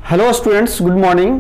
Hello students, good morning.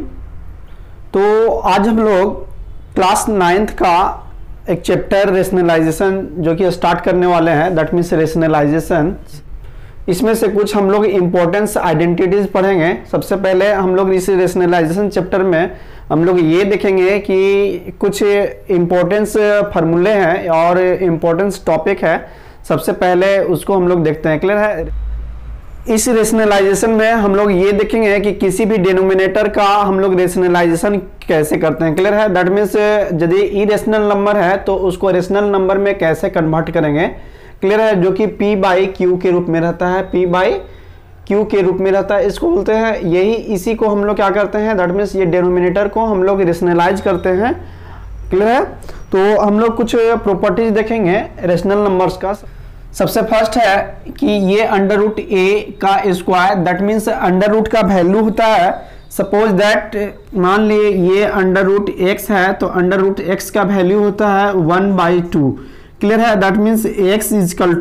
तो आज हम लोग क्लास 9th का एक चैप्टर रेशनलाइजेशन जो कि स्टार्ट करने वाले हैं, दैट मीन्स रेशनलाइजेशन। इसमें से कुछ हम लोग इम्पोर्टेंस आइडेंटिटीज पढ़ेंगे। सबसे पहले हम लोग इस रेशनलाइजेशन चैप्टर में हम लोग ये देखेंगे कि कुछ इम्पोर्टेंस फार्मूले हैं और इम्पोर्टेंस टॉपिक है। सबसे पहले उसको हम लोग देखते हैं। क्लियर है? इस रेशनलाइजेशन में हम लोग ये देखेंगे कि किसी भी डिनोमिनेटर का हम लोग रेशनलाइजेशन कैसे करते हैं। क्लियर है? दैट मीन्स यदि इरेशनल नंबर है तो उसको रेशनल नंबर में कैसे कन्वर्ट करेंगे। क्लियर है? जो कि p बाई क्यू के रूप में रहता है, p बाई क्यू के रूप में रहता है। इसको बोलते हैं, यही इसी को हम लोग क्या करते हैं, दैट मीन्स ये डिनोमिनेटर को हम लोग रेशनलाइज करते हैं। क्लियर है? तो हम लोग कुछ प्रॉपर्टीज देखेंगे रेशनल नंबर्स का। सबसे फर्स्ट है कि ये अंडर रूट ए का square, that means under root का वैल्यू होता है। सपोज दैट मान लिए ये अंडर रूट एक्स है तो अंडर रूट एक्स का वैल्यू होता है 1/2। क्लियर है? That means x equal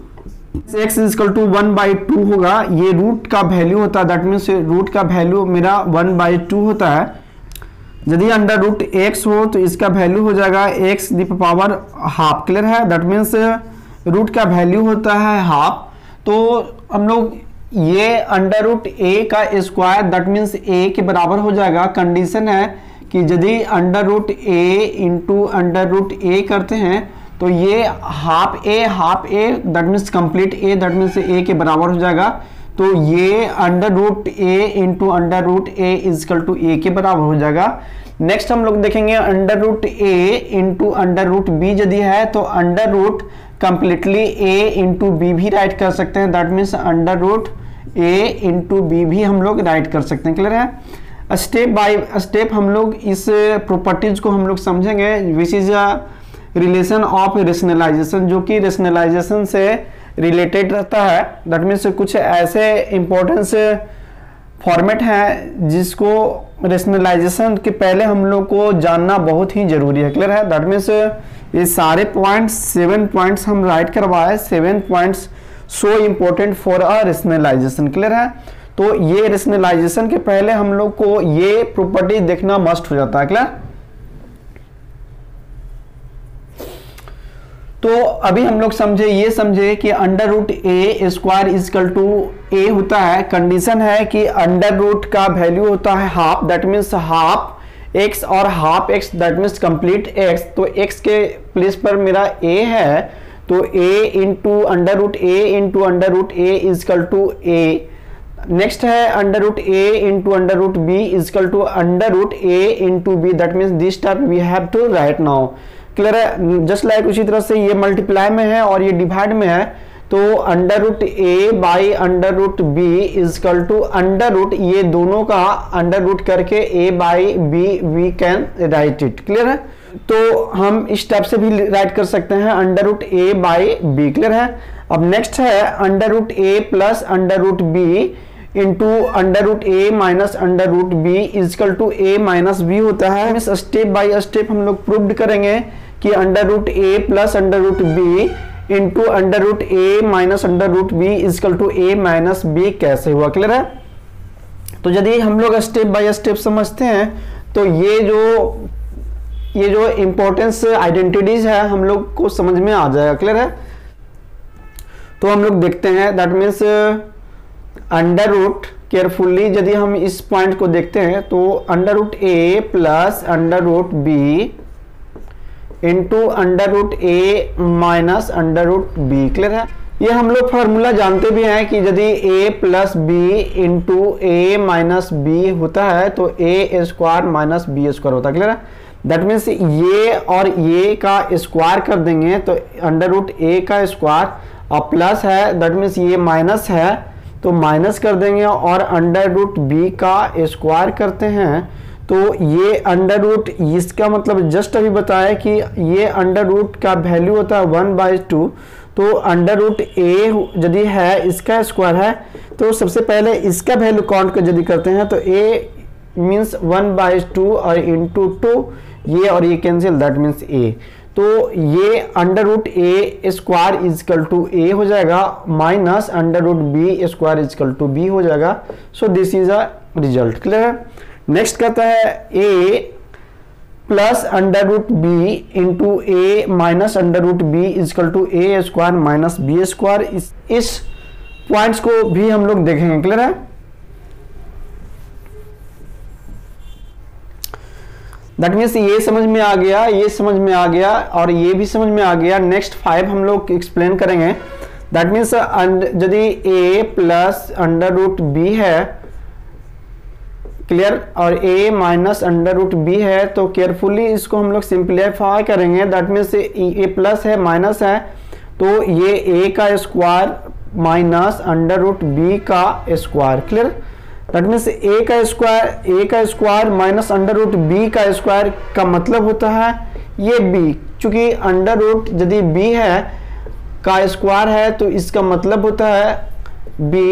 to 1/2 होगा। ये रूट का वैल्यू होता है, दैट मीन्स रूट का वैल्यू मेरा 1/2 होता है। यदि अंडर रूट एक्स हो तो इसका वैल्यू हो जाएगा x the power half. Clear है? दैट मीन्स रूट का वैल्यू होता है हाफ। तो हम लोग ये अंडर रूट ए का स्क्वायर दैट मीन्स ए के बराबर हो जाएगा। कंडीशन है कि यदि under root A into under root A करते हैं तो ये half A that means complete A that means A के बराबर हो जाएगा। तो ये under root A into under root A equal to A के बराबर हो जाएगा। नेक्स्ट हम लोग देखेंगे अंडर रूट ए इंटू अंडर रूट बी यदि है तो under root completely A into B भी राइट कर सकते हैं, that means under root A into B भी हम लोग राइट कर सकते हैं। क्लियर है? स्टेप बाय स्टेप हम लोग इस प्रॉपर्टीज को हम लोग समझेंगे, which is a relation of rationalization, जो कि रेशनलाइजेशन से रिलेटेड रहता है। दैट मीन्स कुछ ऐसे इंपॉर्टेंस फॉर्मेट है जिसको रेशनलाइजेशन के पहले हम लोग को जानना बहुत ही जरूरी है। क्लियर है? दैट मीन्स ये सारे पॉइंट्स 7 पॉइंट्स हम राइट करवाए, 7 points so important for a rationalization. Clear है? तो ये रेशनलाइजेशन के पहले हम लोग को ये प्रॉपर्टी देखना मस्ट हो जाता है। क्लियर? तो अभी हम लोग समझे कि under root A square equal to A होता है। कंडीशन है कि अंडर रूट का वैल्यू होता है half, that means half x और half x that means complete x। तो x के प्लेस पर मेरा a है तो a into under root A equal to a। Next है under root a into under root b equal to under root a into b, that means this term we have to write now. Clear है? Just like उसी तरह से ये multiply में है और ये डिवाइड में है तो under root A by under root B equal to under root, ये दोनों का अंडर रूट करके A by B we can write it. Clear है? तो हम इस टाइप से भी राइट कर सकते हैं under root A by B. Clear है? अब नेक्स्ट है under root A plus under root B into under root A minus under root B equal to A minus B होता है। स्टेप बाई स्टेप हम लोग प्रूव करेंगे कि under root A plus under root B into under root A minus under root B equal to A minus B कैसे हुआ। Clear है? तो यदि हम लोग स्टेप बाय स्टेप समझते हैं तो ये जो इंपॉर्टेंस आइडेंटिटीज है हम लोग को समझ में आ जाएगा। क्लियर है? तो हम लोग देखते हैं, that means under root carefully यदि हम इस पॉइंट को देखते हैं तो अंडर रूट ए plus under root B into under root ए minus under root B. Clear है? ये हम लोग फार्मूला जानते भी हैं कि यदि a plus B into A minus B होता है तो a square minus B square होता है। क्लियर है? दैट मीन्स ये और ये का स्क्वायर कर देंगे तो अंडर रूट ए का स्क्वायर और प्लस है दैट मीन्स ये माइनस है तो माइनस कर देंगे और अंडर रूट बी का स्क्वायर करते हैं तो ये अंडर रूट, इसका मतलब जस्ट अभी बताया कि ये अंडर रूट का वैल्यू होता है 1/2। तो अंडर रूट ए यदि है इसका स्क्वायर है तो सबसे पहले इसका वैल्यू काउंट कर यदि करते हैं तो a मीन्स 1/2 और इंटू 2 ये और ये कैंसिल, दैट मीन्स a। तो ये under root A square equal to A हो जाएगा minus under root B square equal to B हो जाएगा। So this is a result. Clear है। नेक्स्ट कहता है a plus under root B into A minus under root B equal to A square minus B square. इस points को भी हम लोग देखेंगे। क्लियर है। दैट मीन्स ये समझ में आ गया, ये समझ में आ गया और ये भी समझ में आ गया। नेक्स्ट 5 हम लोग एक्सप्लेन करेंगे। दैट मीन्स यदि a plus under root B है, क्लियर, और a minus under root B है, तो केयरफुली इसको हम लोग सिंप्लीफाई करेंगे। दैट मीन्स a प्लस है माइनस है, तो ये a का square minus under root B का square. Clear. That means a का square minus under root b का स्क्वायर का मतलब होता है ये b, चूंकि अंडर रूट यदि b है का स्क्वायर है तो इसका मतलब होता है b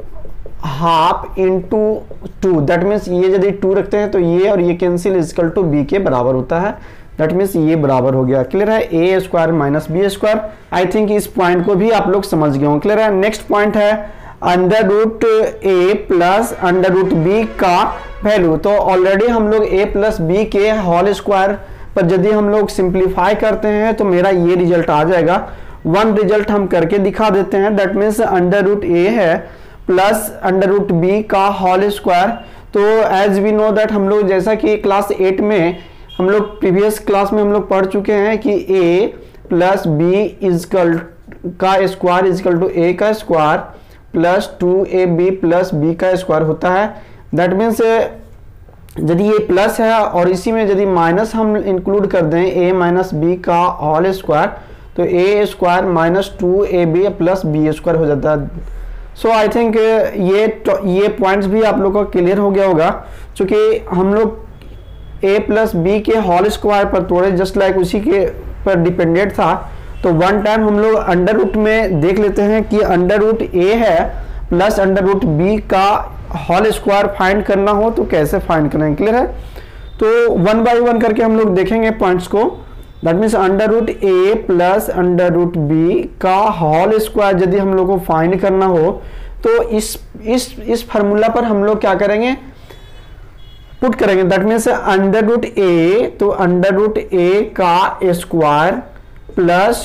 half into 2। That means ये यदि 2 रखते हैं तो ये और ये कैंसिल इजकल टू b के बराबर होता है। दैट मीन्स ये बराबर हो गया। क्लियर है। a square minus B square. I think इस पॉइंट को भी आप लोग समझ गए हो। क्लियर है। नेक्स्ट पॉइंट है अंडर रूट ए प्लस अंडर रूट बी का वैल्यू। तो ऑलरेडी हम लोग a प्लस बी के होल स्क्वायर पर यदि हम लोग सिंप्लीफाई करते हैं तो मेरा ये रिजल्ट आ जाएगा। वन रिजल्ट हम करके दिखा देते हैं। दैट मीन्स अंडर रूट ए है प्लस अंडर रूट बी का होल स्क्वायर। तो एज वी नो दैट हम लोग जैसा कि क्लास 8 में हम लोग प्रीवियस क्लास में हम लोग पढ़ चुके हैं कि a प्लस बी इजकल का स्क्वायर इजकल टू a का square plus 2ab plus b का स्क्वायर होता है। दैट मीन्स यदि ये प्लस है और इसी में यदि माइनस हम इंक्लूड कर दें a माइनस बी का होल स्क्वायर तो a square minus 2ab plus b square हो जाता है। सो आई थिंक ये पॉइंट्स भी आप लोग को क्लियर हो गया होगा, क्योंकि हम लोग a प्लस बी के होल स्क्वायर पर तोड़े जस्ट लाइक उसी के पर डिपेंडेंट था। तो वन टाइम हम लोग अंडर रूट में देख लेते हैं कि अंडर रूट ए है प्लस अंडर रूट बी का होल स्क्वायर फाइंड करना हो तो कैसे फाइंड करेंगे। क्लियर है। तो वन बाय वन करके हम लोग देखेंगे पॉइंट्स को। That means under root A plus under root B का होल स्क्वायर यदि हम लोग को फाइंड करना हो तो इस फार्मूला पर हम लोग क्या करेंगे, पुट करेंगे। That means under root A, तो अंडर रूट ए का स्क्वायर प्लस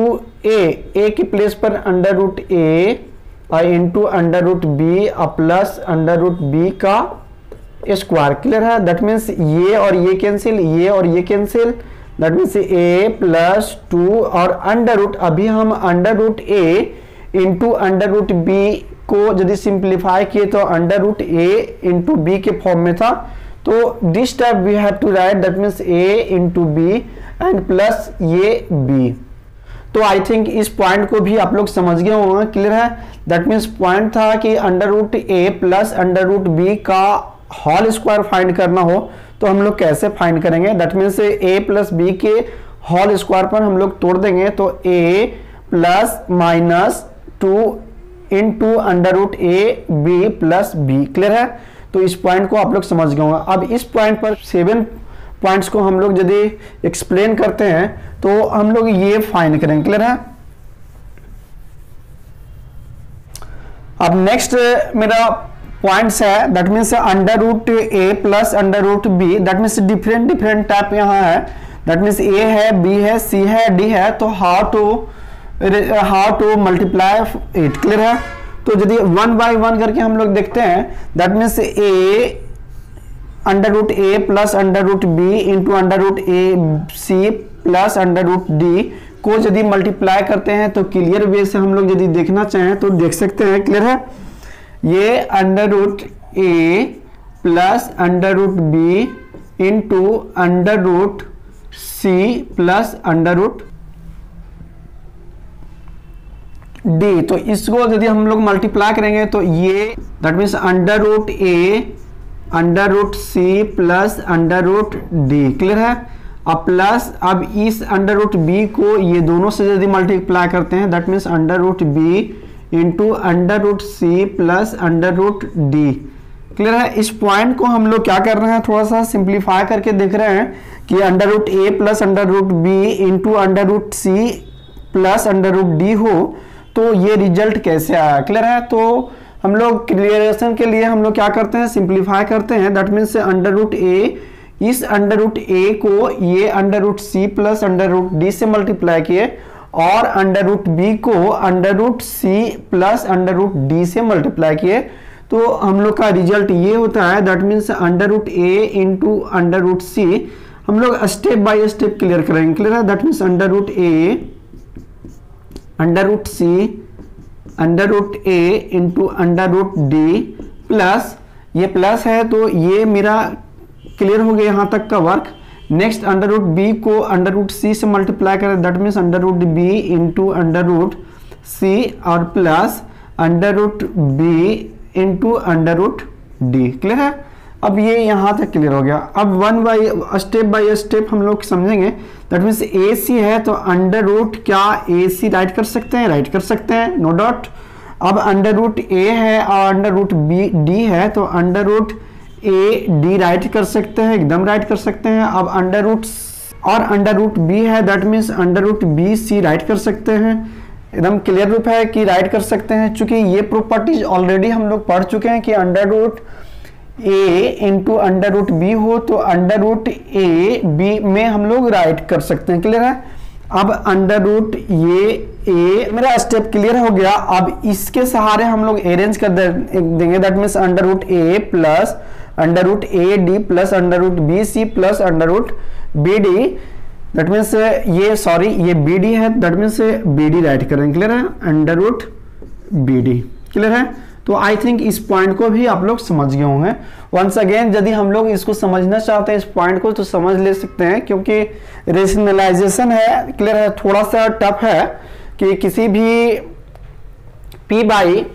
2a की प्लेस पर अंडर रूट ए और into under root B plus under root B का स्क्वायर। क्लियर है। दैट मीन्स ये और ये कैंसिल, ये और ये cancel. That means a plus 2 और अंडर रूट, अभी हम अंडर रूट ए इंटू अंडर रूट बी को यदि सिंप्लीफाई किए तो अंडर रूट ए इंटू बी के फॉर्म में था। तो this type we have to write that means a into बी एंड प्लस ये b। तो आई थिंक इस पॉइंट को भी आप लोग समझ गए होंगे। क्लियर है। दैट मीन्स पॉइंट था कि अंडर रूट ए प्लस अंडर रूट बी का होल स्क्वायर फाइंड करना हो तो हम लोग कैसे फाइंड करेंगे। That means a plus B के होल स्क्वायर पर हम लोग तोड़ देंगे तो a plus minus 2 into under root A B plus B. Clear है। तो इस पॉइंट को आप लोग समझ गए होंगे। अब इस पॉइंट पर 7 पॉइंट्स को हम लोग यदि एक्सप्लेन करते हैं तो हम लोग ये फाइंड करेंगे। क्लियर है। अब नेक्स्ट मेरा पॉइंट्स है that means under root A plus under root B. That means different type यहाँ है। दैट मीन्स ए है, बी है, सी है, डी है। तो how to multiply it. Clear है। तो यदि वन बाय वन करके हम लोग देखते हैं that means A under root A plus under root B into under root A C plus under root D को यदि मल्टीप्लाई करते हैं तो क्लियर वे से हम लोग यदि देखना चाहें तो देख सकते हैं। क्लियर है। ये अंडर रूट ए plus under root B into under root सी प्लस अंडर रूट डी। तो इसको यदि हम लोग मल्टीप्लाई करेंगे तो ये that means under root A under root C plus under root D. Clear है। अब प्लस अब इस अंडर रूट बी को ये दोनों से यदि मल्टीप्लाई करते हैं that means under root B into under root C plus under root D. Clear है। इस पॉइंट को हम लोग क्या कर रहे हैं, थोड़ा सा सिंप्लीफाई करके देख रहे हैं कि अंडर रूट ए plus under root B into under root सी प्लस अंडर रूट डी हो तो ये रिजल्ट कैसे आया। क्लियर है। तो हम लोग क्लियरेशन के लिए हम लोग क्या करते हैं, सिंप्लीफाई करते हैं। That means under root a, इस अंडर रूट ए को ये अंडर रूट सी प्लस अंडर रूट डी से मल्टीप्लाई किए और अंडर रूट बी को अंडर रूट सी प्लस अंडर रूट डी से मल्टीप्लाई किए, तो हम लोग का रिजल्ट ये होता है। That means under root A into under root c. हम लोग स्टेप बाय स्टेप क्लियर करेंगे, क्लियर है। That means under root A under root c under root A into under root d plus, ये plus है तो ये मेरा clear हो गया यहाँ तक का work. Next under root B को अंडर रूट सी से मल्टीप्लाई करें, that means under root B into under root c और plus under root B into under root D. Clear है। अब ये यहाँ तक क्लियर हो गया। अब स्टेप बाय स्टेप हम लोग समझेंगे। दैट मीन्स ए सी है तो अंडर रूट क्या ए सी राइट कर सकते हैं, राइट कर सकते हैं, नो डाउट। अब अंडर रूट ए है और अंडर रूट बी डी है तो under root a d write कर सकते हैं, एकदम राइट कर सकते हैं। अब अंडर रूट और अंडर रूट बी है, that means under root b c write कर सकते हैं, एकदम क्लियर रूप है कि राइट कर सकते हैं। चूंकि ये प्रॉपर्टीज ऑलरेडी हम लोग पढ़ चुके हैं कि अंडर रूट ए इंटू अंडर रूट बी हो तो अंडर रूट ए बी में हम लोग राइट कर सकते हैं, क्लियर है। अब अंडर रूट ये ए, मेरा स्टेप क्लियर हो गया। अब इसके सहारे हम लोग अरेंज कर देंगे। That means under root A plus under root a d plus under root b c plus under root b d. That means ये सॉरी ये बी डी है, that means b d write करेंगे, clear है। Under root b d, clear है। तो I think इस point को भी आप लोग समझ गए होंगे। वंस अगेन यदि हम लोग इसको समझना चाहते हैं इस पॉइंट को तो समझ ले सकते हैं, क्योंकि रेशनलाइजेशन है, क्लियर है। थोड़ा सा टफ है कि किसी भी पी बाई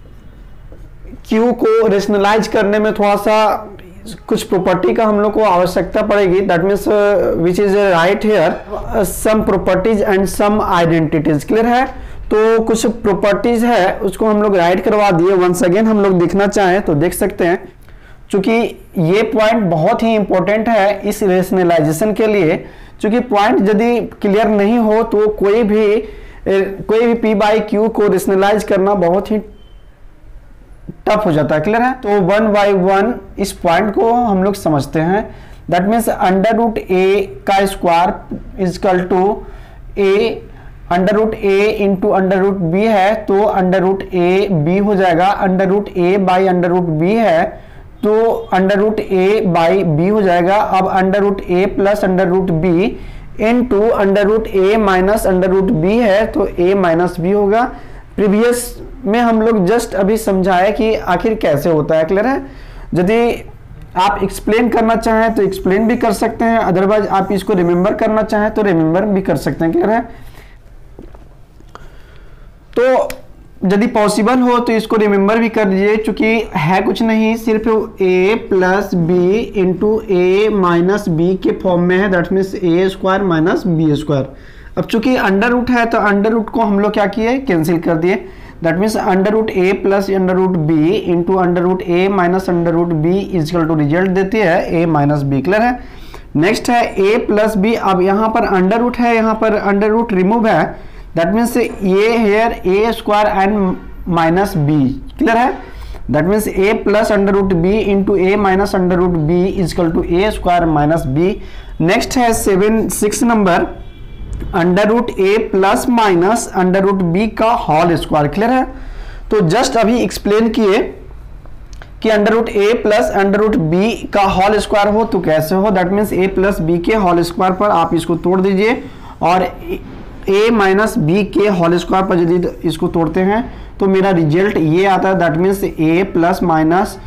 क्यू को रेशनलाइज करने में थोड़ा सा कुछ प्रॉपर्टी का हम लोग को आवश्यकता पड़ेगी। That means which is right here some properties and some identities, clear है। तो कुछ प्रॉपर्टीज है उसको हम लोग राइट करवा दिए। वंस अगेन हम लोग देखना चाहें तो देख सकते हैं, क्योंकि ये पॉइंट बहुत ही इंपॉर्टेंट है इस रेशनलाइजेशन के लिए। क्योंकि पॉइंट यदि क्लियर नहीं हो तो कोई भी पी बाई क्यू को रेशनलाइज करना बहुत ही टफ हो जाता है, क्लियर है। तो वन बाई वन इस पॉइंट को हम लोग समझते हैं। दैट मीन्स अंडर रूट ए का square equal to a under root A into under root B है तो अंडर रूट ए बी हो जाएगा। Under root A by under root B है तो under root A by b हो जाएगा। अब अंडर रूट ए plus under root B into under root ए minus under root B है तो ए माइनस बी होगा। प्रीवियस में हम लोग जस्ट अभी समझाए कि आखिर कैसे होता है, क्लियर है। यदि आप एक्सप्लेन करना चाहें तो एक्सप्लेन भी कर सकते हैं, अदरवाइज आप इसको रिमेंबर करना चाहें तो रिमेंबर भी कर सकते हैं, क्लियर है। तो यदि पॉसिबल हो तो इसको रिमेंबर भी कर लीजिए, क्योंकि है कुछ नहीं, सिर्फ a plus B into A minus b के फॉर्म में है। That means a square minus B square. अब चूंकि अंडर रूट है तो अंडर रूट को हम लोग क्या किए, कैंसिल कर दिए। That means under root A plus under root B into under root A minus under root B equal to result देती है ए माइनस बी, क्लियर है। नेक्स्ट है a प्लस बी। अब यहाँ पर अंडर रूट है, यहाँ पर अंडर रूट रिमूव है। दैट मीन्स ये here a square and minus b, clear है। That means a plus under root B into A minus under root B equal to A square minus b. Next है 6 number under root ए plus minus under root B का whole square, clear है। तो just अभी explain किए कि under root ए plus under root B का whole square हो तो कैसे हो। That means a plus B के होल स्क्वायर पर आप इसको तोड़ दीजिए और ए माइनस बी के होल स्क्वायर पर यदि इसको तोड़ते हैं तो मेरा रिजल्ट ये आता है। That means a plus minus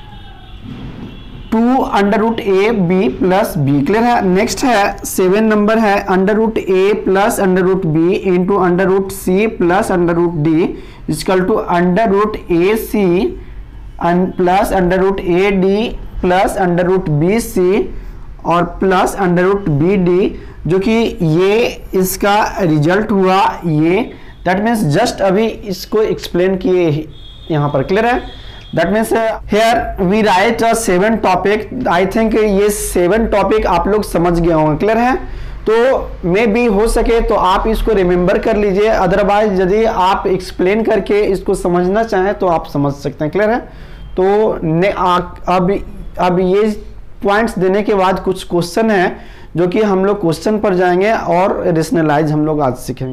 2 under root A B plus B, clear है। नेक्स्ट है 7 नंबर है under root A plus under root B into under root C plus under root d equal to under root A C plus under root a d plus under root b c और plus under root b d, जो कि ये इसका result हुआ ये। That means just अभी इसको explain किए यहाँ पर, क्लियर है। That means here we write 7 topic. I think ये 7 टॉपिक आप लोग समझ गए होंगे, क्लियर है। तो मे बी हो सके तो आप इसको रिमेंबर कर लीजिए, अदरवाइज यदि आप एक्सप्लेन करके इसको समझना चाहें तो आप समझ सकते हैं। क्लियर है? तो अब ये पॉइंट्स देने के बाद कुछ क्वेश्चन है जो कि हम लोग क्वेश्चन पर जाएंगे और रेशनलाइज हम लोग आज सीखेंगे।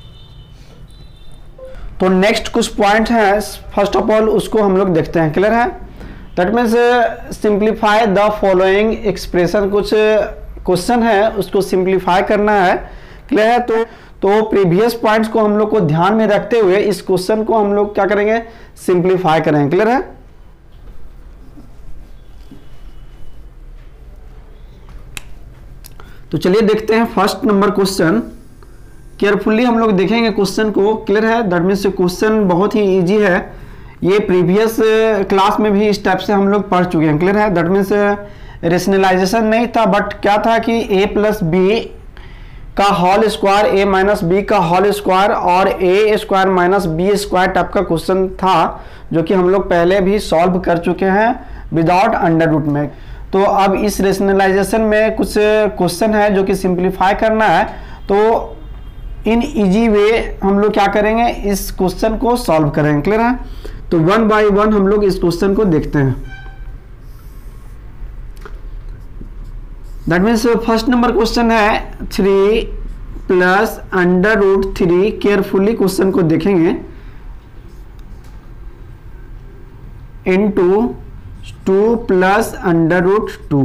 तो नेक्स्ट कुछ पॉइंट है, फर्स्ट ऑफ ऑल उसको हम लोग देखते हैं। क्लियर है? That means simplify the following expression, कुछ क्वेश्चन है उसको सिंप्लीफाई करना है। क्लियर है? तो प्रीवियस पॉइंट्स को हम लोग को ध्यान में रखते हुए इस क्वेश्चन को हम लोग क्या करेंगे, सिंप्लीफाई करेंगे। क्लियर है? तो चलिए देखते हैं फर्स्ट नंबर क्वेश्चन। केयरफुली हम लोग देखेंगे क्वेश्चन को। क्लियर है? दैट मीन्स क्वेश्चन बहुत ही इजी है, ये प्रीवियस क्लास में भी इस टाइप से हम लोग पढ़ चुके हैं। क्लियर है? दैट मीन्स रेशनलाइजेशन नहीं था, बट क्या था कि a प्लस बी का whole square, a minus B का होल स्क्वायर और a square minus B square type का क्वेश्चन था, जो कि हम लोग पहले भी सॉल्व कर चुके हैं विदाउट अंडर रूट में। तो अब इस रेशनलाइजेशन में कुछ क्वेश्चन है जो कि सिंप्लीफाई करना है, तो इन इजी वे हम लोग क्या करेंगे, इस क्वेश्चन को सॉल्व करेंगे। क्लियर है? तो वन बाय वन हम लोग इस क्वेश्चन को देखते हैं। That means first number question है 3 plus under root 3। Carefully question को देखेंगे, इनटू 2 प्लस अंडर रूट 2।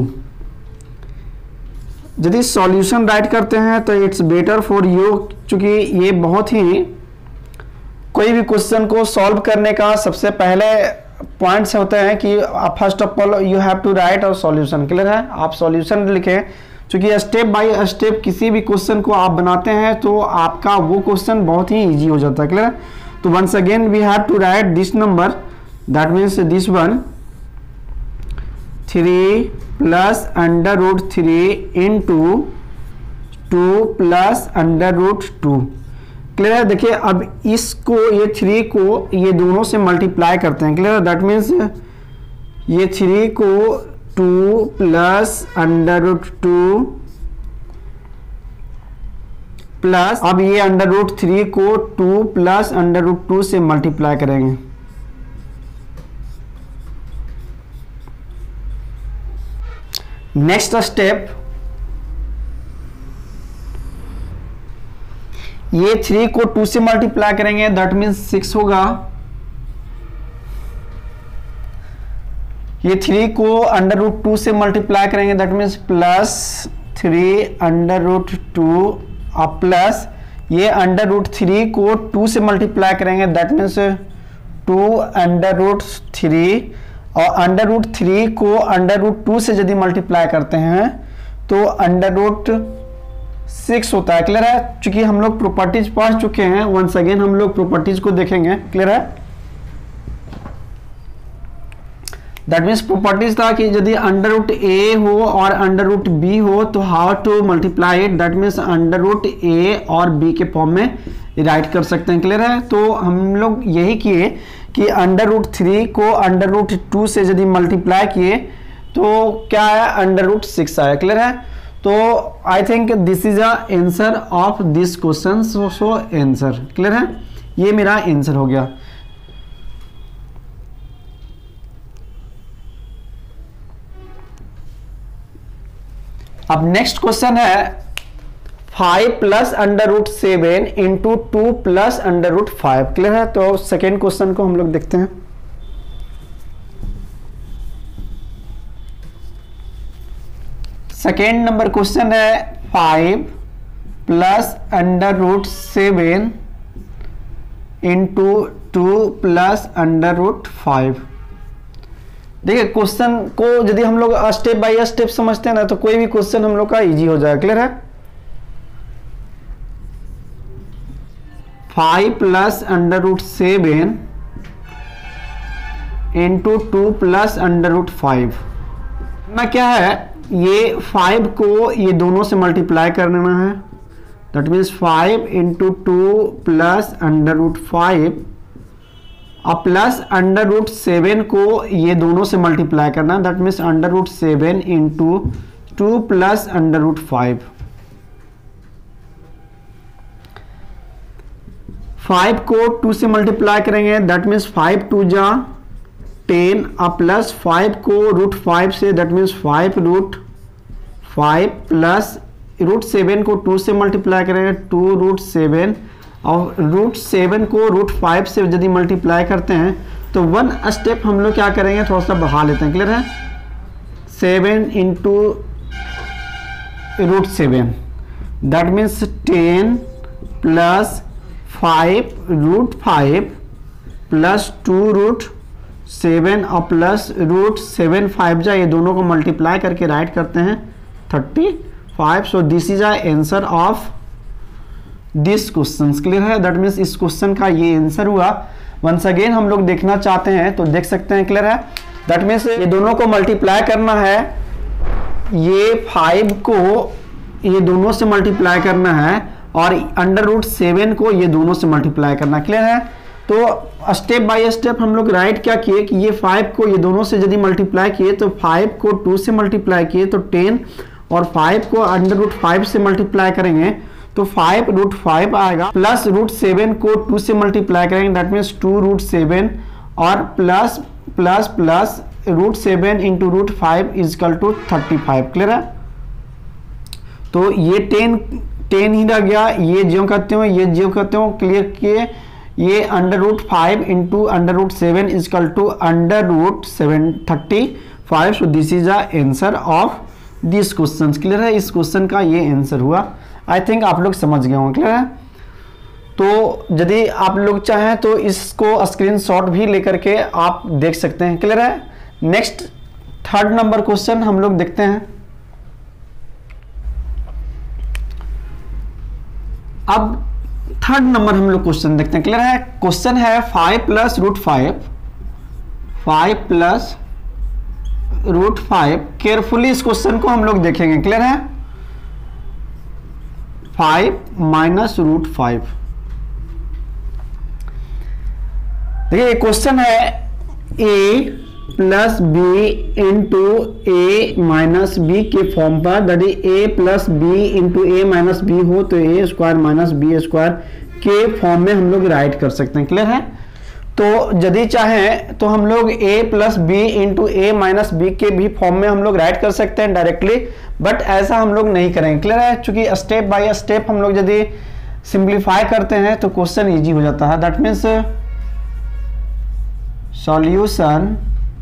यदि सॉल्यूशन राइट करते हैं तो इट्स बेटर फॉर यू, चूंकि ये बहुत ही कोई भी क्वेश्चन को सॉल्व करने का सबसे पहले पॉइंट्स होते हैं कि first of all you have to write और सॉल्यूशन। क्लियर है? आप सॉल्यूशन लिखें, क्योंकि स्टेप बाय स्टेप किसी भी क्वेश्चन को आप बनाते हैं तो आपका वो क्वेश्चन बहुत ही इजी हो जाता है। क्लियर है? तो once again we have to write this number, that means this one 3 plus under root 3 into 2 plus under root 2। Clear है? देखिए अब इसको, ये 3 को ये दोनों से मल्टीप्लाई करते हैं। क्लियर है? दैट मीन्स ये 3 को 2 प्लस अंडर रूट 2 प्लस, अब ये अंडर रूट 3 को 2 प्लस अंडर रूट 2 से मल्टीप्लाई करेंगे। नेक्स्ट स्टेप, ये 3 को 2 से मल्टीप्लाई करेंगे, दैट मीन्स 6 होगा। ये 3 को अंडर रूट 2 से मल्टीप्लाई करेंगे, that means plus 3 under root 2 और प्लस ये अंडर रूट 3 को 2 से मल्टीप्लाई करेंगे, दैट मीन्स 2 अंडर रूट 3 और अंडर रूट 3 को अंडर रूट 2 से यदि मल्टीप्लाई करते हैं तो अंडर रूट 6 होता है। क्लियर है? चूंकि हम लोग प्रॉपर्टीज पढ़ चुके हैं, वंस अगेन हम लोग प्रॉपर्टीज को देखेंगे। क्लियर है? दैट मीन्स प्रॉपर्टीज था कि यदि अंडर रूट ए हो और अंडर रूट बी हो तो how to multiply it, that means under root ए और बी के फॉर्म में राइट कर सकते हैं। क्लियर है? तो हम लोग यही किए कि अंडर रूट 3 को अंडर रूट 2 से यदि मल्टीप्लाई किए तो क्या है, अंडर रूट 6 आया। क्लियर है? तो I think this is answer of this question, so answer. Clear है? ये मेरा आंसर हो गया। अब नेक्स्ट क्वेश्चन है 5 plus under root 7 into 2 plus under root 5। Clear है? तो सेकेंड क्वेश्चन को हम लोग देखते हैं। सेकेंड नंबर क्वेश्चन है 5 plus under root 7 into 2 plus under root 5। देखिए क्वेश्चन को यदि हम लोग स्टेप बाय स्टेप समझते हैं ना तो कोई भी क्वेश्चन हम लोग का इजी हो जाएगा। क्लियर है? 5 plus under root 7 into 2 plus under root 5 ना क्या है, ये 5 को ये दोनों से मल्टीप्लाई करना है, that means 5 into 2 plus under root 5 और प्लस अंडर रूट 7 को ये दोनों से मल्टीप्लाई करना, that means under root 7 into 2 plus under root 5। 5 को 2 से मल्टीप्लाई करेंगे, दैट मीन्स 5 2 जा 10 अब प्लस 5 को रूट 5 से, that means 5 root 5 plus root 7 को 2 से मल्टीप्लाई करेंगे 2 रूट 7 और रूट 7 को रूट 5 से यदि मल्टीप्लाई करते हैं तो 1 स्टेप हम लोग क्या करेंगे, थोड़ा सा बढ़ा लेते हैं, क्लियर है। 7 into root 7 that means 10 plus 5 root 5 plus 2 root 7 और प्लस रूट 7 5 जा, ये दोनों को मल्टीप्लाई करके राइट करते हैं 35। So this is answer of this question, clear है। दैट मीन्स इस क्वेश्चन का ये आंसर हुआ। वंस अगेन हम लोग देखना चाहते हैं तो देख सकते हैं, क्लियर है। दैट मीन्स ये दोनों को मल्टीप्लाई करना है, ये 5 को ये दोनों से मल्टीप्लाई करना है और अंडर रूट 7 को ये दोनों से मल्टीप्लाई करना, क्लियर है। तो स्टेप बाय स्टेप हम लोग राइट क्या किए कि ये 5 को ये दोनों से यदि मल्टीप्लाई किए तो 5 को 2 से मल्टीप्लाई किए तो 10 और 5 को अंडर रूट 5 से मल्टीप्लाई करेंगे तो 5 रूट 5 आएगा, प्लस रूट 7 को 2 से मल्टीप्लाई करेंगे दैट मीन्स 2 रूट 7 और plus plus plus root 7 into root 5 equal to 35, clear है। तो ये 10 ही रह गया, ये ज्यों करते हो ये ज्यों करते हो, क्लियर किए। ये under root 5 into under root 7 equal to under root 35। So this is the answer of this question, clear है। इस क्वेश्चन का ये आंसर हुआ। आई थिंक आप लोग समझ गए होंगे, क्लियर है। तो यदि आप लोग चाहें तो इसको स्क्रीनशॉट भी लेकर के आप देख सकते हैं, क्लियर है। नेक्स्ट 3rd नंबर क्वेश्चन हम लोग देखते हैं। अब 3rd नंबर हम लोग क्वेश्चन देखते हैं, क्लियर है। क्वेश्चन है 5 plus root 5 plus root 5। Carefully इस क्वेश्चन को हम लोग देखेंगे, क्लियर है। 5 माइनस रूट 5, देखिए क्वेश्चन है a plus B into A minus b के फॉर्म पर, यदि a plus B into A minus b हो तो a square minus B square के फॉर्म में हम लोग राइट कर सकते हैं, क्लियर है। तो यदि चाहें तो हम लोग a plus B into A minus b के भी फॉर्म में हम लोग राइट कर सकते हैं डायरेक्टली, बट ऐसा हम लोग नहीं करेंगे, क्लियर है। क्योंकि स्टेप बाय स्टेप हम लोग यदि सिंप्लीफाई करते हैं तो क्वेश्चन इजी हो जाता है। That means solution,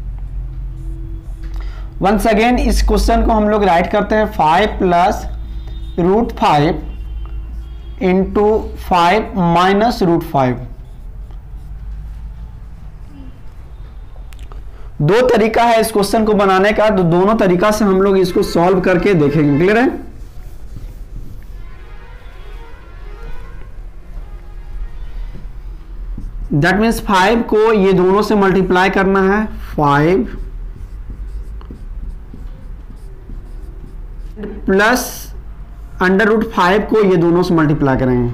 once again इस क्वेश्चन को हम लोग राइट करते हैं 5 plus root 5 into 5 minus root 5। दो तरीका है इस क्वेश्चन को बनाने का, तो दोनों तरीका से हम लोग इसको सॉल्व करके देखेंगे, क्लियर है। दैट मीन्स 5 को ये दोनों से मल्टीप्लाई करना है, 5 प्लस अंडर रूट 5 को ये दोनों से मल्टीप्लाई करेंगे,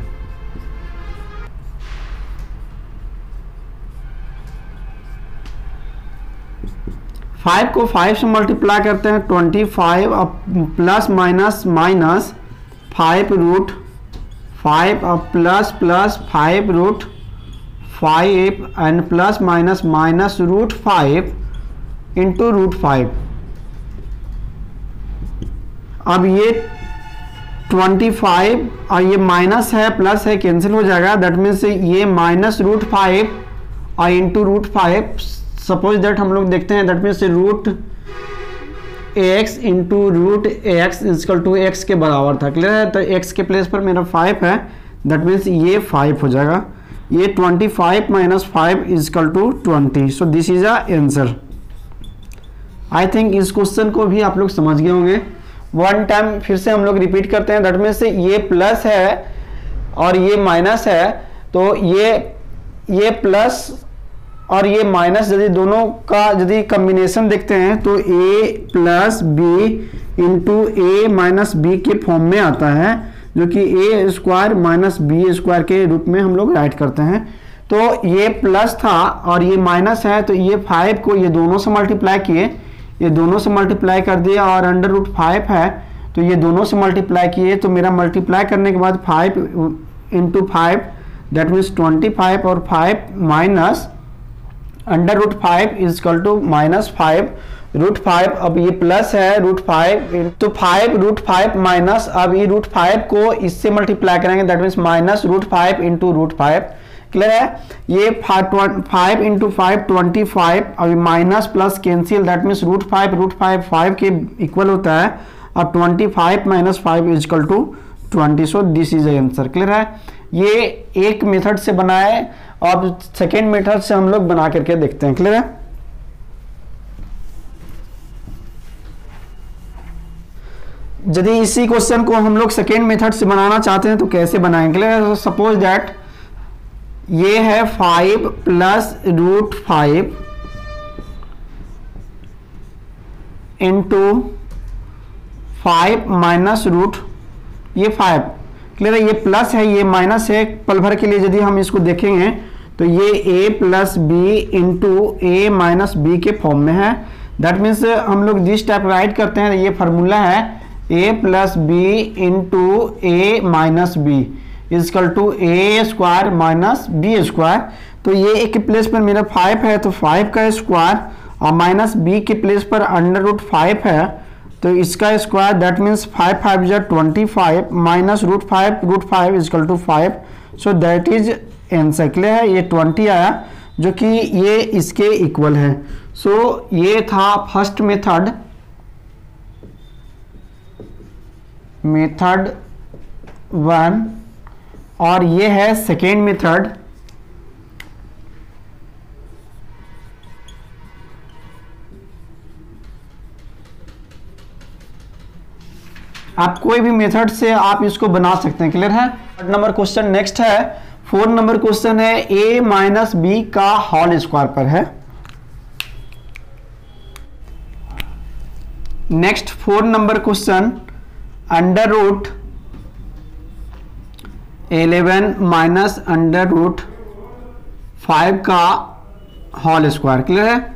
फाइव को 5 से मल्टीप्लाई करते हैं 25 अब प्लस माइनस माइनस 5 रूट 5 अब plus plus 5 root 5 and plus minus minus root 5 into root 5। अब ये 25 और ये माइनस है प्लस है कैंसिल हो जाएगा, दैट मीन्स ये माइनस रूट 5 और इंटू रूट 5। सपोज दैट हम लोग देखते हैं, that means root x into root x equal to x के बराबर था, क्लियर है। तो एक्स के प्लेस पर मेरा 5 है, दैट मीन्स ये 5 हो जाएगा। ये 25 minus 5 equal to 20। So this is answer. I think इस क्वेश्चन को भी आप लोग समझ गए होंगे। वन टाइम फिर से हम लोग रिपीट करते हैं, दैट मीन्स ये प्लस है और ये माइनस है, तो ये प्लस और ये माइनस यदि दोनों का यदि कॉम्बिनेशन देखते हैं तो a plus B into A minus b के फॉर्म में आता है, जो कि a square minus B square के रूप में हम लोग राइट करते हैं। तो ये प्लस था और ये माइनस है, तो ये 5 को ये दोनों से मल्टीप्लाई किए, ये दोनों से मल्टीप्लाई कर दिया, और अंडर रूट 5 है तो ये दोनों से मल्टीप्लाई किए, तो मेरा मल्टीप्लाई करने के बाद 5 इंटू 5 दैट मीन्स 25 और 5 minus under root 5 is equal to minus 5 root 5। अब ये प्लस है रूट 5 इंटू 5 रूट 5 माइनस, अब ये रूट 5 को इससे मल्टीप्लाई करेंगे, that means minus root 5 into root 5। Clear है? ये 5 इंटू 5 25, अभी minus plus cancel, that means root 5 5 के इक्वल होता है। अब 25 minus 5 is equal to 20। So this is answer. Clear है? ये एक मेथड से बना है, अब सेकेंड मेथड से हम लोग बना करके देखते हैं। क्लियर है? यदि इसी क्वेश्चन को हम लोग सेकेंड मेथड से बनाना चाहते हैं तो कैसे बनाएंगे? सपोज दैट ये है 5 plus root 5 into 5 minus root ये 5। क्लियर है? ये प्लस है, ये माइनस है। पल भर के लिए यदि हम इसको देखेंगे तो ये a plus B into A minus b के फॉर्म में है। दैट मीन्स हम लोग जिस टाइप राइट करते हैं, ये फार्मूला है a plus B into A minus b equal to A square minus B square. तो ये ए के प्लेस पर मेरा 5 है तो 5 का स्क्वायर, और माइनस बी के प्लेस पर अंडर रूट 5 है तो इसका स्क्वायर, दैट मीन्स 5 5 जा 25 minus root 5 equal to 5। So that is answer. Clear है? ये 20 आया जो कि ये इसके इक्वल है। सो ये था फर्स्ट मेथड, मेथड 1, और ये है सेकेंड मेथड। आप कोई भी मेथड से आप इसको बना सकते हैं। क्लियर है? नंबर क्वेश्चन नेक्स्ट है, 4 नंबर क्वेश्चन है, a माइनस बी का होल स्क्वायर पर है। Next 4 number question, under root 11 minus under root 5 का होल स्क्वायर। क्लियर है?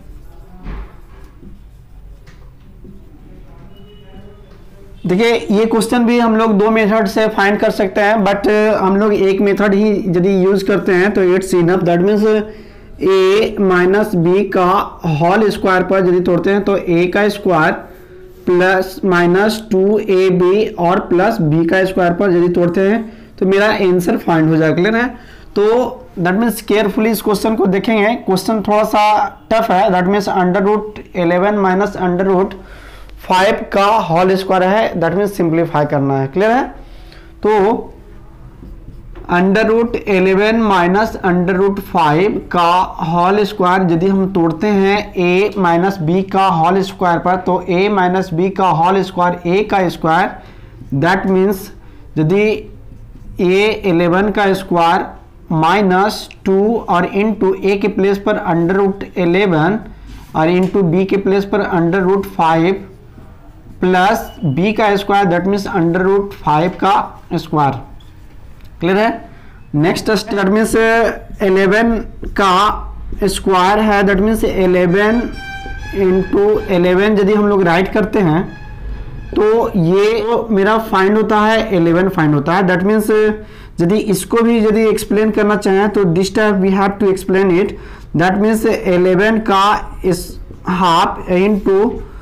देखिए ये क्वेश्चन भी हम लोग 2 मेथड से फाइंड कर सकते हैं, बट हम लोग एक मेथड ही यदि यूज करते हैं तो it's enough. That means a minus B का होल स्क्वायर पर यदि तोड़ते हैं तो a का स्क्वायर प्लस माइनस 2ab और प्लस b का स्क्वायर पर यदि तोड़ते हैं तो मेरा आंसर फाइंड हो जाएगा। क्लियर है? तो दैट मीन्स केयरफुली इस क्वेश्चन को देखेंगे। क्वेश्चन थोड़ा सा टफ है। That means under root 11 minus under root 5 का होल स्क्वायर है, दैट मीन्स सिंप्लीफाई करना है। क्लियर है? तो under root 11 minus under root 5 का होल स्क्वायर यदि हम तोड़ते हैं a माइनस बी का होल स्क्वायर पर, तो a माइनस बी का होल स्क्वायर a का स्क्वायर, दैट मीन्स यदि a 11 का स्क्वायर माइनस 2 और इंटू a के प्लेस पर अंडर रूट 11 और इंटू b के प्लेस पर अंडर रूट 5 प्लस b का square, that means under root 5 का स्क्वायर। क्लियर है? नेक्स्ट दैट मीन्स 11 का स्क्वायर है, दैट मीन्स 11 इंटू 11 यदि हम लोग राइट करते हैं तो ये मेरा फाइंड होता है 11 फाइंड होता है। दैट मीन्स यदि इसको भी यदि एक्सप्लेन करना चाहें तो this type we have to explain it. That means 11 का इस हाफ इंटू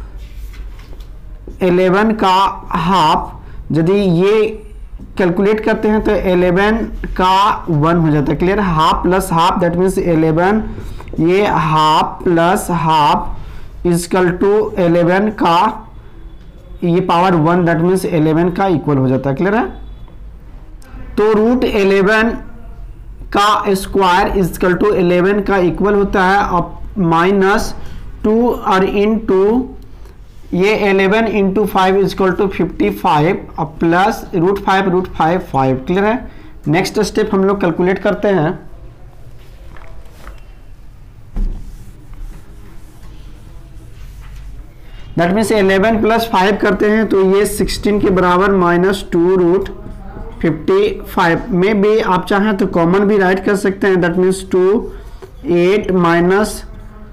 11 का हाफ, यदि ये कैलकुलेट करते हैं तो 11 का 1 हो जाता है। Clear? Half plus half, that means 11 ये half plus half equal to 11 का ये पावर 1, दैट मीन्स 11 का इक्वल हो जाता है। क्लियर है? तो रूट 11 का स्क्वायर इजकल टू 11 का इक्वल होता है और माइनस 2 और इंटू ये 11 इंटू 5 इजकल टू 55 और प्लस रूट 5 5। क्लियर है? नेक्स्ट स्टेप हम लोग कैलकुलेट करते हैं। दैट मीन्स 11 प्लस 5 करते हैं तो ये 16 के बराबर माइनस 2 रूट 55 में भी आप चाहें तो कॉमन भी राइट कर सकते हैं। That means 2 8 minus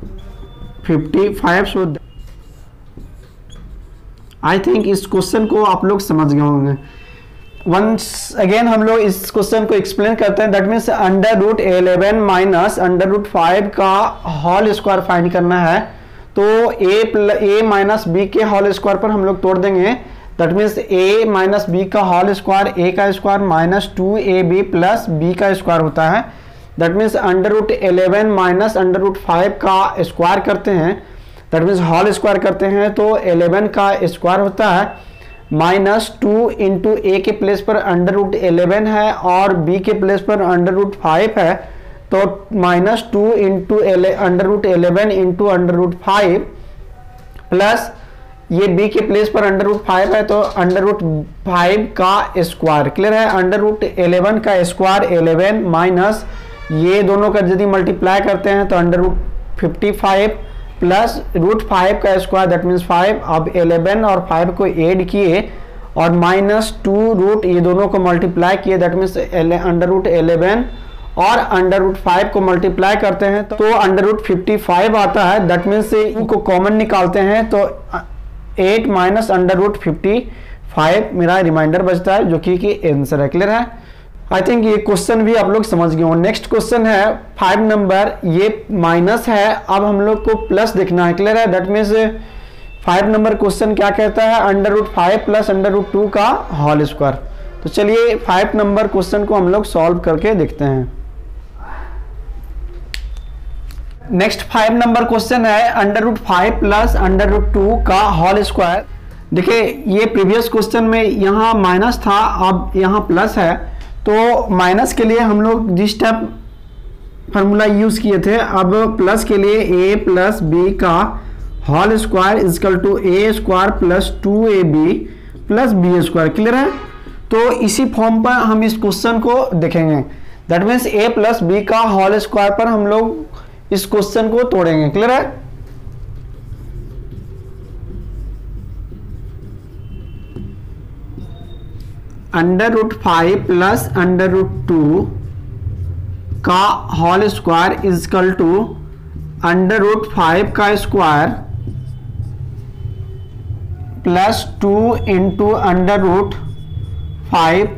55। So I think इस क्वेश्चन को आप लोग समझ गए होंगे। वंस अगेन हम लोग इस क्वेश्चन को एक्सप्लेन करते हैं। That means under root 11 minus under root 5 का होल स्क्वायर फाइंड करना है। तो a माइनस बी के होल स्क्वायर पर हम लोग तोड़ देंगे। That means a minus B का होल स्क्वायर a का square minus 2ab plus b का स्क्वायर होता है। That means under root 11 minus under root 5 का स्क्वायर करते हैं, दैट मीन्स होल स्क्वायर करते हैं, तो 11 का स्क्वायर होता है माइनस 2 इंटू ए के प्लेस पर अंडर रूट 11 है और बी के प्लेस पर अंडर रूट 5 है, तो minus 2 into under root 11 into under root 5 plus ये b के प्लेस पर अंडर रूट 5 है तो अंडर रूट 5 का स्क्वायर। क्लियर है? अंडर रूट 11 का स्क्वायर 11 माइनस ये दोनों का यदि मल्टीप्लाई करते हैं तो अंडर रूट 55 प्लस रूट 5 का स्क्वायर दैट मीन्स 5। अब 11 और 5 को ऐड किए और माइनस 2 रूट ये दोनों को मल्टीप्लाई किए, दैट मीन्स अंडर रूट 11 और अंडर रूट 5 को मल्टीप्लाई करते हैं तो अंडर रूट 55 आता है। दैट मीन्स इनको कॉमन निकालते हैं तो 8 माइनस अंडर रूट 55 मेरा रिमाइंडर बचता है जो कि आंसर है। क्लियर है? आई थिंक ये क्वेश्चन भी आप लोग समझ गए हो। नेक्स्ट क्वेश्चन है 5 नंबर, ये माइनस है, अब हम लोग को प्लस देखना है। क्लियर है? दैट मीन्स 5 नंबर क्वेश्चन क्या कहता है, under root 5 plus under root 2 का होल स्क्वायर। तो चलिए 5 नंबर क्वेश्चन को हम लोग सॉल्व करके देखते हैं। नेक्स्ट 5 नंबर क्वेश्चन है under root 5 plus under root 2 का होल स्क्वायर। देखिए ये प्रीवियस क्वेश्चन में यहाँ माइनस था, अब यहाँ प्लस है, तो माइनस के लिए हम लोग जिस टाइप फार्मूला यूज किए थे, अब प्लस के लिए a प्लस बी का whole square equal to A square plus 2ab plus b square. Clear है? तो इसी फॉर्म पर हम इस क्वेश्चन को देखेंगे। That means a plus b का होल स्क्वायर पर हम लोग इस क्वेश्चन को तोड़ेंगे। क्लियर है? Under root 5 plus under root 2 का whole square equal to under root 5 का square plus 2 into under root 5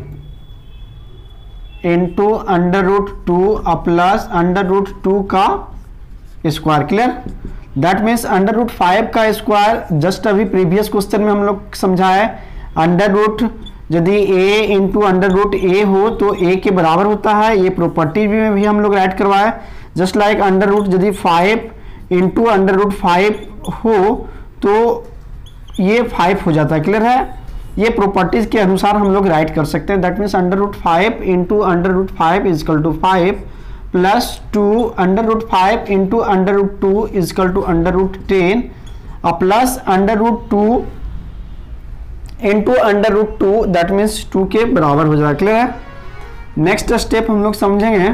into under root 2 plus under root 2 का square. Clear? That means under root 5 का स्क्वायर जस्ट अभी previous question में हम लोग समझा है, अंडर रूट यदि a into under root a हो तो a के बराबर होता है। ये प्रॉपर्टी में भी हम लोग ऐड करवाए। जस्ट लाइक अंडर रूट यदि 5 इंटू अंडर रूट 5 हो तो ये 5 हो जाता है। क्लियर है? ये प्रॉपर्टीज के अनुसार हम लोग राइट कर सकते हैं। That means under root 5 into under root 5 equal to 5 plus 2 under root 5 into under root 2 equal to under root 10 plus under root 2 into under root 2 that means 2 के बराबर हो जाएगा। क्लियर है? नेक्स्ट स्टेप हम लोग समझेंगे।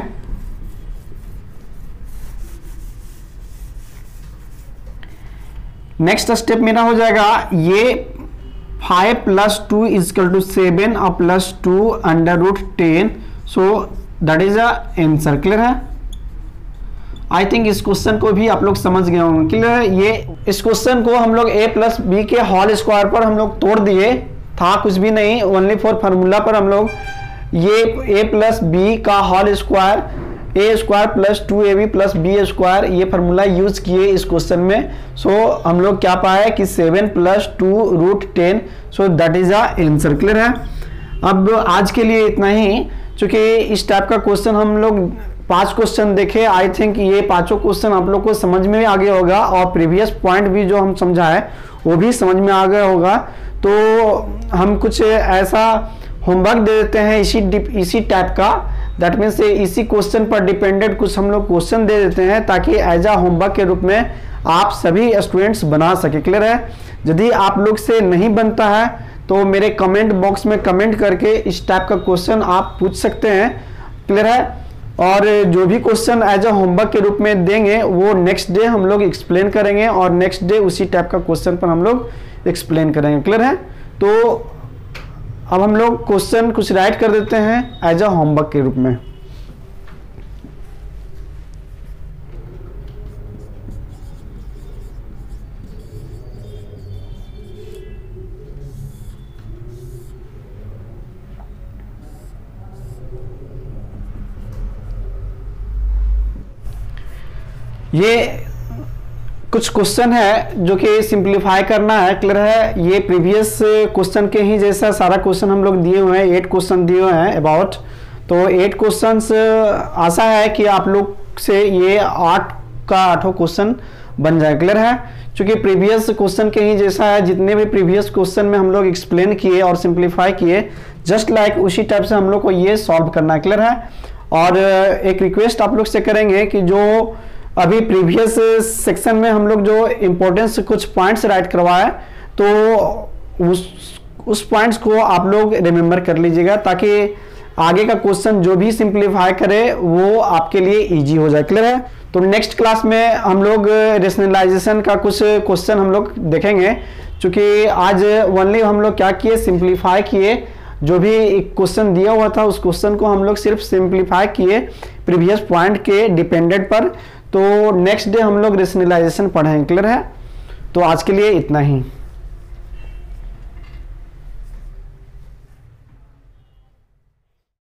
नेक्स्ट स्टेप मेरा हो जाएगा ये 5 प्लस 2 इजकल टू 7 और plus 2 under root 10, so that is answer. Clear है? आई थिंक इस क्वेश्चन को भी आप लोग समझ गए होंगे। क्लियर है? ये इस क्वेश्चन को हम लोग a प्लस बी के होल स्क्वायर पर हम लोग तोड़ दिए, था कुछ भी नहीं, ओनली फॉर फार्मूला पर हम लोग ये a प्लस बी का whole square a square plus 2ab plus b square ये फार्मूला यूज किए इस क्वेश्चन में। सो हम लोग क्या पाए कि 7 plus 2 root 10, so that is answer. Clear है? अब आज के लिए इतना ही, चूंकि इस टाइप का क्वेश्चन हम लोग 5 क्वेश्चन देखे, आई थिंक ये 5 क्वेश्चन आप लोग को समझ में आ गया होगा और प्रीवियस पॉइंट भी जो हम समझा है वो भी समझ में आ गया होगा। तो हम कुछ ऐसा होमवर्क दे देते हैं इसी टाइप का, दैट मीन्स इसी क्वेश्चन पर डिपेंडेंट कुछ हम लोग क्वेश्चन दे देते हैं ताकि एज अ होमवर्क के रूप में आप सभी स्टूडेंट्स बना सके। क्लियर है? यदि आप लोग से नहीं बनता है तो मेरे कमेंट बॉक्स में कमेंट करके इस टाइप का क्वेश्चन आप पूछ सकते हैं। क्लियर है? और जो भी क्वेश्चन एज अ होमवर्क के रूप में देंगे वो नेक्स्ट डे हम लोग एक्सप्लेन करेंगे और नेक्स्ट डे उसी टाइप का क्वेश्चन पर हम लोग एक्सप्लेन करेंगे। क्लियर है? तो अब हम लोग क्वेश्चन कुछ राइट कर देते हैं एज अ होमवर्क के रूप में। ये कुछ क्वेश्चन है जो कि सिंप्लीफाई करना है, क्लियर है। ये प्रीवियस क्वेश्चन के ही जैसा सारा क्वेश्चन हम लोग दिए हुए हैं, 8 क्वेश्चन दिए हुए हैं अबाउट। तो 8 क्वेश्चंस आशा है कि आप लोग से ये 8 का 8 क्वेश्चन बन जाए, क्लियर है। क्योंकि प्रीवियस क्वेश्चन के ही जैसा है, जितने भी प्रीवियस क्वेश्चन में हम लोग एक्सप्लेन किए और सिंप्लीफाई किए, जस्ट लाइक उसी टाइप से हम लोग को ये सॉल्व करना है, क्लियर है। और एक रिक्वेस्ट आप लोग से करेंगे कि जो अभी प्रीवियस सेक्शन में हम लोग जो इम्पोर्टेंस कुछ पॉइंट्स राइट करवाए, तो उस पॉइंट्स को आप लोग रिमेंबर कर लीजिएगा, ताकि आगे का क्वेश्चन जो भी सिंप्लीफाई करे वो आपके लिए इजी हो जाए, क्लियर है। तो नेक्स्ट क्लास में हम लोग रेशनलाइजेशन का कुछ क्वेश्चन हम लोग देखेंगे। क्योंकि आज ओनली हम लोग क्या किए, सिंप्लीफाई किए। जो भी एक क्वेश्चन दिया हुआ था उस क्वेश्चन को हम लोग सिर्फ सिंप्लीफाई किए प्रीवियस पॉइंट के डिपेंडेंट पर। तो नेक्स्ट डे हम लोग रेशनलाइजेशन पढ़ेंगे, क्लियर है। तो आज के लिए इतना ही।